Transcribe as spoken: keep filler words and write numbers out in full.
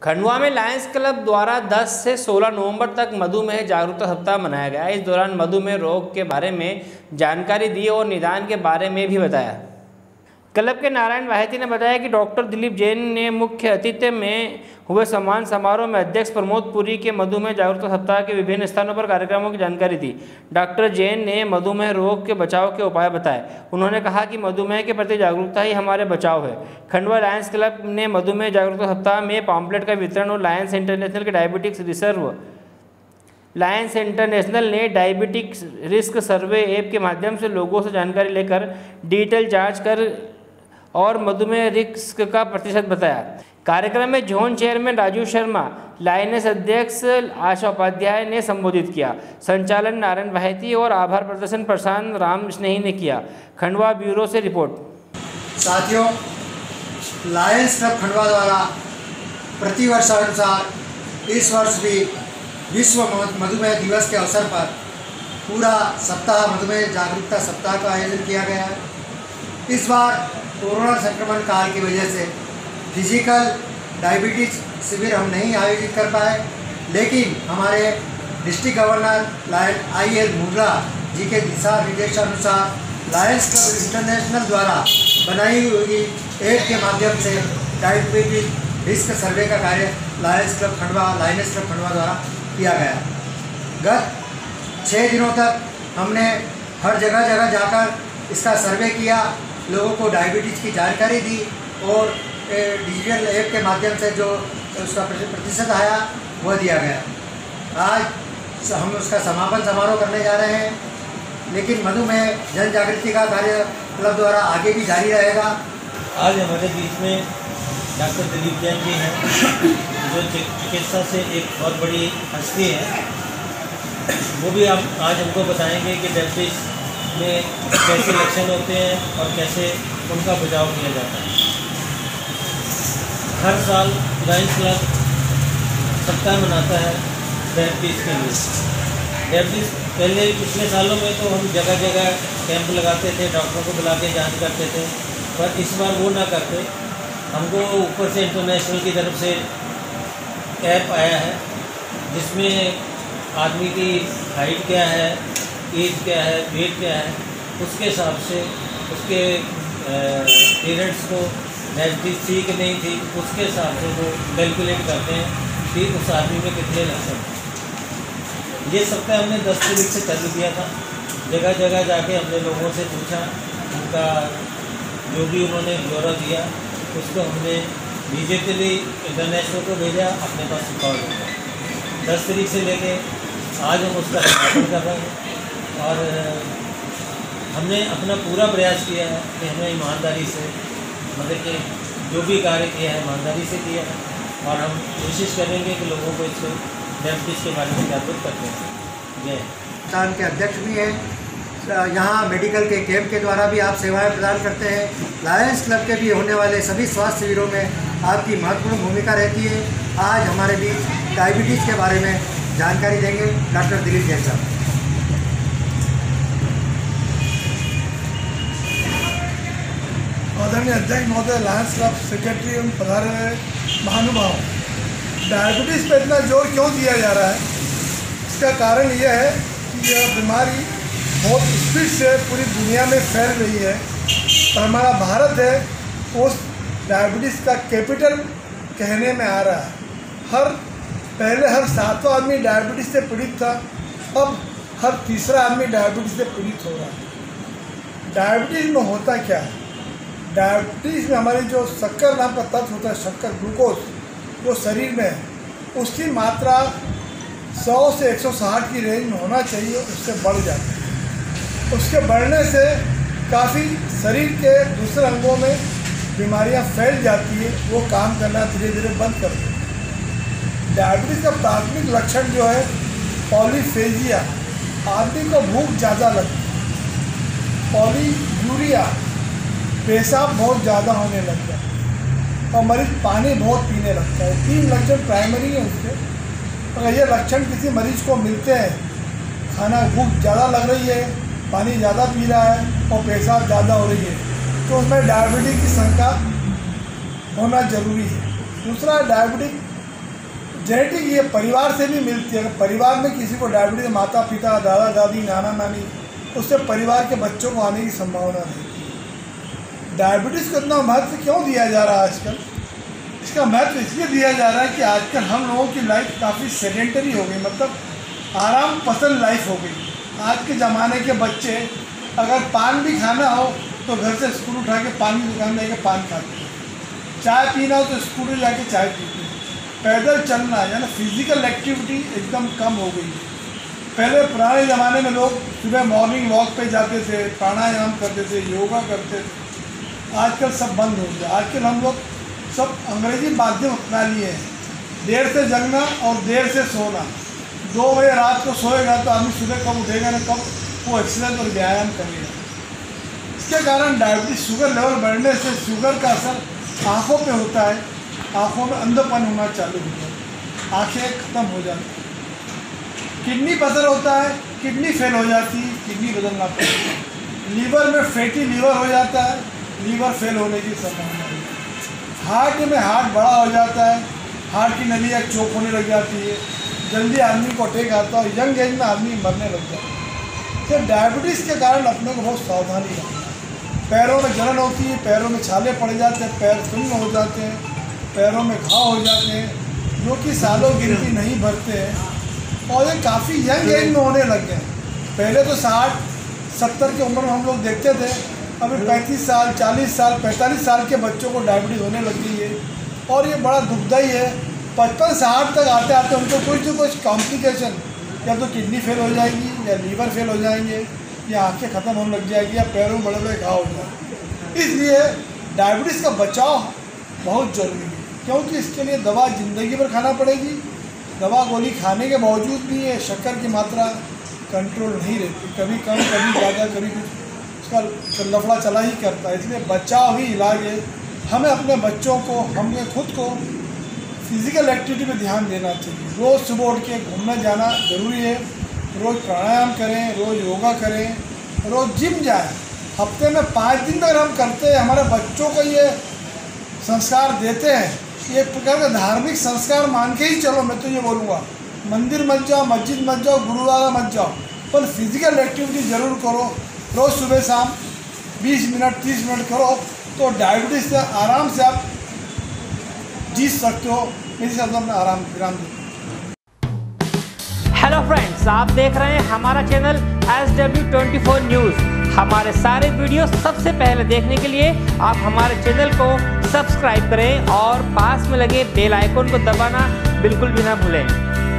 खंडवा में Lions club द्वारा दस से सोलह नवंबर तक मधुमेह जागरूकता सप्ताह मनाया गया। इस दौरान मधुमेह रोग के बारे में जानकारी दी और निदान के बारे में भी बताया। क्लब के नारायण वाहिती ने बताया कि डॉक्टर दिलीप जैन ने मुख्य अतिथि में हुए सम्मान समारोह में अध्यक्ष प्रमोद पुरी के मधुमेह जागरूकता सप्ताह के विभिन्न स्थानों पर कार्यक्रमों की जानकारी दी। डॉक्टर जैन ने मधुमेह रोग के बचाव के उपाय बताए। उन्होंने कहा कि मधुमेह के प्रति जागरूकता ही हमारे बचाव है। खंडवा लायंस क्लब ने मधुमेह जागरूकता सप्ताह में पॉम्पलेट का वितरण और लायंस इंटरनेशनल के डायबिटिक्स रिसर्व लायंस इंटरनेशनल ने डायबिटिक रिस्क सर्वे ऐप के माध्यम से लोगों से जानकारी लेकर डिजिटल जांच कर और मधुमेह रिस्क का प्रतिशत बताया। कार्यक्रम में zone chairman Raju Sharma, Lions अध्यक्ष आशा उपाध्याय ने संबोधित किया। संचालन नारायण वाहिती और आभार प्रदर्शन प्रशांत राम स्नेही ने किया। खंडवा ब्यूरो से रिपोर्ट। साथियों, लायंस क्लब खंडवा द्वारा प्रतिवर्ष अनुसार इस वर्ष भी विश्व मधुमेह दिवस के अवसर पर पूरा सप्ताह मधुमेह जागरूकता सप्ताह का आयोजन किया गया है। इस बार कोरोना संक्रमण काल की वजह से फिजिकल डायबिटीज शिविर हम नहीं आयोजित कर पाए, लेकिन हमारे district governor lion I L Murra ji के दिशा निर्देशानुसार लायंस क्लब इंटरनेशनल द्वारा बनाई हुई ऐप के माध्यम से डायबिटीज रिस्क सर्वे का कार्य Lions Club Khandwa Lions Club Khandwa द्वारा किया गया। गत छः दिनों तक हमने हर जगह जगह जाकर इसका सर्वे किया, लोगों को डायबिटीज़ की जानकारी दी और डिजिटल ऐप के माध्यम से जो उसका प्रतिशत आया वह दिया गया। आज हम उसका समापन समारोह करने जा रहे हैं, लेकिन मधुमेह जन जागृति का कार्य क्लब द्वारा आगे भी जारी रहेगा। आज हमारे बीच में डॉक्टर दिलीप जैन जी हैं, जो चिकित्सा से एक बहुत बड़ी हस्ती है। वो भी हम आज हमको बताएंगे कि डायबिटीज़ में कैसे लक्षण होते हैं और कैसे उनका बचाव किया जाता है। हर साल लायंस क्लब सप्ताह मनाता है डायबिटीज़ के लिए। डायबिटीज़ पहले पिछले सालों में तो हम जगह जगह कैंप लगाते थे, डॉक्टरों को बुला के जाँच करते थे, पर इस बार वो ना करते। हमको ऊपर से इंटरनेशनल की तरफ से ऐप आया है, जिसमें आदमी की हाइट क्या है, एज क्या है, वेट क्या है, उसके हिसाब से उसके पेरेंट्स को डायबिटीज थी कि नहीं थी, उसके हिसाब से वो कैलकुलेट करते हैं कि उस आदमी में कितने लक्षण हैं। ये सप्ताह हमने दस तारीख से चालू किया था। जगह जगह जाके हमने लोगों से पूछा, उनका जो भी उन्होंने ब्यौरा दिया उसको हमने डिजिटली इंटरनेशनल को भेजा, अपने पास रिकॉर्ड हो गया। दस तारीख से लेके आज हम उसका समापन कर रहे हैं और हमने अपना पूरा प्रयास किया है कि हमें ईमानदारी से मतलब कि जो भी कार्य किया है ईमानदारी से किया है, और हम कोशिश करेंगे कि लोगों को इसको डायबिटीज़ के बारे में जागरूक करते हैं। जय संस्थान के अध्यक्ष भी हैं। यहाँ मेडिकल के कैंप के द्वारा भी आप सेवाएं प्रदान करते हैं। लायंस क्लब के भी होने वाले सभी स्वास्थ्य शिविरों में आपकी महत्वपूर्ण भूमिका रहती है। आज हमारे बीच डायबिटीज़ के बारे में जानकारी देंगे डॉक्टर दिलीप जैन साहब। आदरणीय अध्यक्ष महोदय, लायंस क्लब सेक्रेटरी एवं पधारे महानुभाव, डायबिटीज़ पर इतना जोर क्यों दिया जा रहा है? इसका कारण यह है कि यह बीमारी बहुत स्पीड से पूरी दुनिया में फैल रही है, और हमारा भारत है उस डायबिटीज़ का कैपिटल कहने में आ रहा है। हर पहले हर सातवां आदमी डायबिटीज़ से पीड़ित था, अब हर तीसरा आदमी डायबिटीज़ से पीड़ित हो रहा है। डायबिटीज़ में होता क्या है? डायबिटीज़ में हमारी जो शक्कर नाम का तत्व होता है, शक्कर ग्लूकोज, जो शरीर में है, उसकी मात्रा सौ से एक सौ साठ की रेंज में होना चाहिए, उससे बढ़ जाती है। उसके बढ़ने से काफ़ी शरीर के दूसरे अंगों में बीमारियां फैल जाती है, वो काम करना धीरे धीरे बंद कर देती है। डायबिटीज़ का प्राथमिक लक्षण जो है पॉलीफेजिया, आदमी को भूख ज़्यादा लगती है। पॉलीयूरिया, पेशाब बहुत ज़्यादा होने लगता है, और मरीज पानी बहुत पीने लगता है। तीन लक्षण प्राइमरी हैं उसके। अगर ये लक्षण किसी मरीज को मिलते हैं, खाना भूख ज़्यादा लग रही है, पानी ज़्यादा पी रहा है और पेशाब ज़्यादा हो रही है, तो उसमें डायबिटीज़ की शंका होना जरूरी है। दूसरा, डायबिटीज जेनेटिक ये परिवार से भी मिलती है। अगर परिवार में किसी को डायबिटीज, माता पिता, दादा दादी, नाना नानी, उससे परिवार के बच्चों को आने की संभावना रहती है। डायबिटीज़ को इतना महत्व क्यों दिया जा रहा है आजकल? इसका महत्व इसलिए दिया जा रहा है कि आजकल हम लोगों की लाइफ काफ़ी सेडेंटरी हो गई, मतलब आराम पसंद लाइफ हो गई। आज के ज़माने के बच्चे अगर पान भी खाना हो तो घर से स्कूल उठा के पान की दुकान जाके पान खाते हैं, चाय पीना हो तो स्कूल जाके चाय पीते हैं। पैदल चलना यानी फिजिकल एक्टिविटी एकदम कम हो गई है। पहले पुराने ज़माने में लोग सुबह मॉर्निंग वॉक पे जाते थे, प्राणायाम करते थे, योगा करते थे। आजकल सब बंद हो गया। आजकल हम लोग सब अंग्रेजी माध्यम अपना लिए हैं। देर से जगना और देर से सोना। दो बजे रात को सोएगा तो आदमी सुबह कब उठेगा ना कब वो एक्सरसाइज और व्यायाम करेगा। इसके कारण डायबिटीज, शुगर लेवल बढ़ने से शुगर का असर आँखों पे होता है। आँखों में अंधेपन होना चालू होता है, आँखें ख़त्म हो जाती हैं। किडनी पर असर होता है, किडनी फेल हो जाती है, किडनी बदलना पड़ता है। लीवर में फैटी लीवर हो जाता है, लीवर फेल होने की संभावना है। हार्ट में हार्ट बड़ा हो जाता है, हार्ट की नलियाँ चोक होने लग जाती है, जल्दी आदमी को अटैक आता है, यंग एज में आदमी मरने लग जाता है। तो डायबिटीज़ के कारण अपने को बहुत सावधानी रखना है। पैरों में जलन होती है, पैरों में छाले पड़ जाते हैं, पैर सुन्न हो जाते हैं, पैरों में घाव हो जाते हैं, जो कि सालों गिनती नहीं भरते हैं और ये काफ़ी यंग एज में होने लग गए। पहले तो साठ सत्तर की उम्र में हम लोग देखते थे, अभी पैंतीस साल, चालीस साल, पैंतालीस साल के बच्चों को डायबिटीज़ होने लग गई है और ये बड़ा दुखदाई है। पचपन साठ तक आते आते उनको कुछ न कुछ कॉम्प्लिकेशन, या तो किडनी फेल हो जाएगी, या लीवर फेल हो जाएंगे, या आँखें ख़त्म होने लग जाएगी, या पैरों में बड़े बड़े घाव हो जाएंगे। इसलिए डायबिटीज़ का बचाव बहुत ज़रूरी है, क्योंकि इसके लिए दवा ज़िंदगी भर खाना पड़ेगी। दवा गोली खाने के बावजूद भी ये शक्कर की मात्रा कंट्रोल नहीं रहती, कभी कम कभी ज़्यादा, कभी कुछ उसका लफड़ा चला ही करता है। इसलिए बचाव ही इलाज है। हमें अपने बच्चों को, हमें खुद को फिज़िकल एक्टिविटी में ध्यान देना चाहिए। रोज़ सुबह उठ के घूमने जाना ज़रूरी है, रोज़ प्राणायाम करें, रोज़ योगा करें, रोज़ जिम जाएं। हफ्ते में पाँच दिन तक हम करते हैं, हमारे बच्चों को ये संस्कार देते हैं। एक प्रकार का धार्मिक संस्कार मान के ही चलो। मैं तो ये बोलूँगा, मंदिर मत जाओ, मस्जिद मत जाओ, गुरुद्वारा मत जाओ, पर फिज़िकल एक्टिविटी ज़रूर करो। रोज़ सुबह शाम बीस मिनट तीस मिनट करो तो डायबिटीज़ से आराम से आप जीत सकते हो। मेरे साथ अपना आराम विराम दो। हेलो फ्रेंड्स, आप देख रहे हैं हमारा channel S W twenty four news. हमारे सारे वीडियो सबसे पहले देखने के लिए आप हमारे चैनल को सब्सक्राइब करें और पास में लगे बेल आइकन को दबाना बिल्कुल भी ना भूलें।